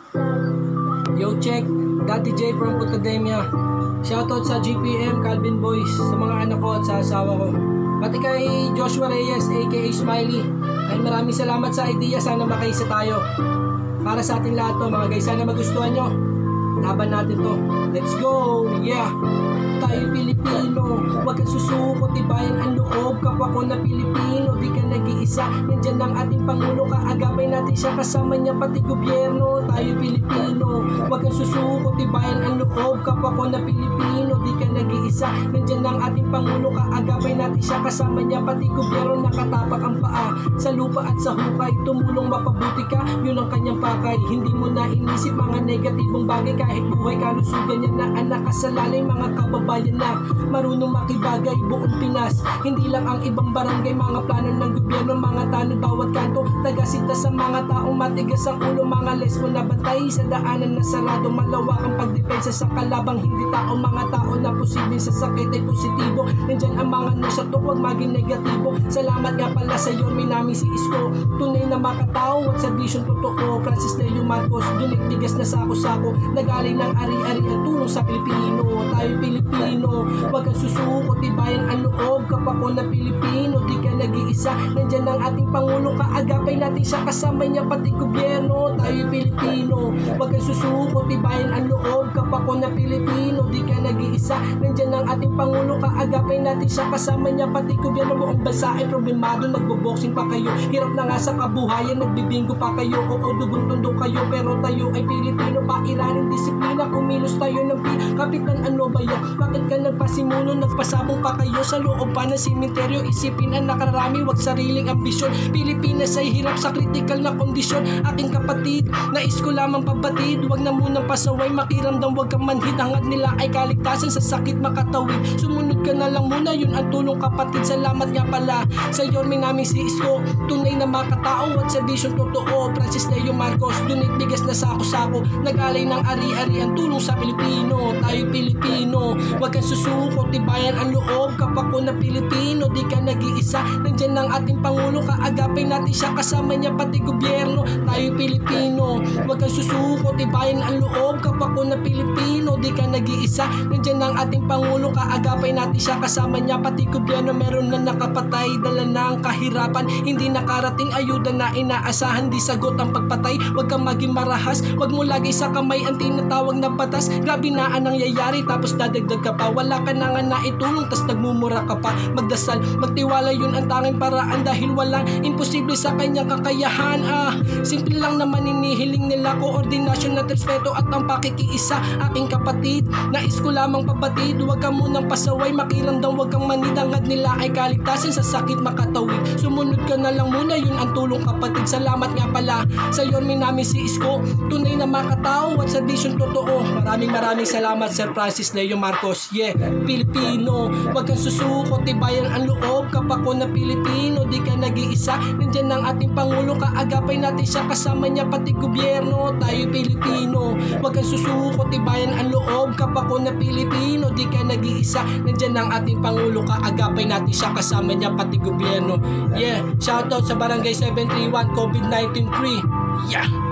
Yo, check. Daddy J from Academia. Shoutout sa GPM, Calvin Boys, sa mga anak ko at sa asawa ko. Pati kay Joshua Reyes, aka Smiley. Ay maraming salamat sa idea. Sana makaisa tayo. Para sa ating lahat to, mga guys. Sana magustuhan nyo. Laban natin to. Let's go! Yeah! Tayo Pilipino, huwag kang susuko, tibayan ang loob. Kapwa ko na Pilipino, di ka nag-iisa. Nandyan ang ating Pangulo, kaagapay natin siya. Kasama niya pati gobyerno. Tayo Pilipino, huwag kang susuko, tibayan ang loob. Kapwa ko na Pilipino, di ka nag-iisa. Nandyan ang ating Pangulo, kaagapay natin siya. Kasama niya pati gobyerno. Nakatapak ang paa sa lupa at sa hukay. Tumulong mapabuti ka, yun ang kanyang pakay. Hindi mo na inisip mga negatibong bagay. Kahit buhay kalusugan niya na anak kasalalay. Mga kababayan na marunong makibagay buong Pinas. Hindi lang ang ibang barangay, mga plano ng gobyerno, mga tanod bawat kanto. Tagasita sa mga taong matigas ang ulo, mga lesbo na batay sa daanan na sarado. Malawak ang pagdepensa sa kalabang hindi tao, mga tao na posibleng sa sakit ay positibo. Nandyan ang mga nasa to, huwag maging negatibo. Salamat nga pala sa iyo, namin si Isko. Tunay na makatao at serbisyong totoo. Francis Leo Marcos, dunig-tigas na sako-sako. Nagaling ng ari-ari ang tulong sa Pilipino. Tayo Pilipino, huwag kang susuko, tibayan ang loob. Kapwa ko na Pilipino, di ka nag-iisa. Nandyan ang ating Pangulo, kaagapay natin siya. Kasama niya pati gobyerno. Tayo Pilipino, huwag kang susuko, tibayan ang loob. Kapwa ko na Pilipino, di ka nag-iisa. Nandyan ang ating Pangulo, kaagapay natin siya. Kasama niya pati gobyerno. Buong bansa ay problemado, nagbo-boxing pa kayo. Hirap na nga sa kabuhayan, nagbibingo pa kayo. Oo, dugon-tundo kayo, pero tayo ay Pilipino. Pairanin disiplina, kumilos tayo ng kapitan. Ano ba yan? Bakit ka nagpasimuno? Nagpasabong pa kayo sa loob pa ng simenteryo. Isipin ang nakarami, wag sariling ambisyon. Pilipinas ay hirap sa critical na kondisyon. Aking kapatid, nais ko lamang pabatid. Wag na munang pasaway, makiramdam, wag kang manhid. Hangad nila ay kaligtasan, sa sakit makatawid. Sumunod ka na lang muna, yun ang tulong kapatid. Salamat nga pala sa yorme namin si Isko. Tunay na makatao at serbisyong totoo. Francis Leo Marcos, dunit bigas na sako-sako. Nag-alay ng ari-ari ang tulong sa Pilipino. Tayo Pilipino, huwag kang susuko, tibayan ang loob. Kapwa ko na Pilipino, di ka nag-iisa. Nandyan ang ating Pangulo, kaagapay natin siya. Kasama niya pati gobyerno. Tayo Pilipino, huwag kang susuko, tibayan ang loob. Kapwa ko na Pilipino, di ka nag-iisa. Nandyan ang ating Pangulo, kaagapay natin siya. Kasama niya pati gobyerno. Meron na nakapatay, dala na ang kahirapan. Hindi nakarating ayuda na inaasahan. Di sagot ang pagpatay, huwag kang maging marahas. Huwag mo lagay sa kamay ang tinatawag na batas. Grabe na ang nangyayari, tapos dadagdag ka pa. Wala ka na nga naitulong, tas nagmumura ka pa. Magdasal, magtiwala, yun ang tanging paraan. Dahil walang imposible sa kanyang kakayahan. Simple lang naman inihiling nila, koordinasyon at respeto at ang pakikiisa. Aking kapatid, nais ko lamang pabatid. Huwag ka munang pasaway, makiramdam, huwag kang manidangad nila ay kaligtasan, sa sakit makatawid. Sumunod ka na lang muna, yun ang tulong kapatid. Salamat nga pala sa yorme namin si Isko. Tunay na makatao at serbisyong totoo. Maraming salamat Sir Francis Leo Marcos. Yeah, Pilipino, huwag kang susuko, tibayan ang loob. Kapwa ko na Pilipino, di ka nag-iisa. Nandyan ang ating Pangulo, kaagapay natin siya. Kasama niya pati gobyerno. Tayo Pilipino, huwag kang susuko, tibayan ang loob. Kapwa ko na Pilipino, di ka nag-iisa. Nandyan ang ating Pangulo, kaagapay natin siya. Kasama niya pati gobyerno. Yeah, shoutout sa Barangay 731 COVID-19 free. Yeah.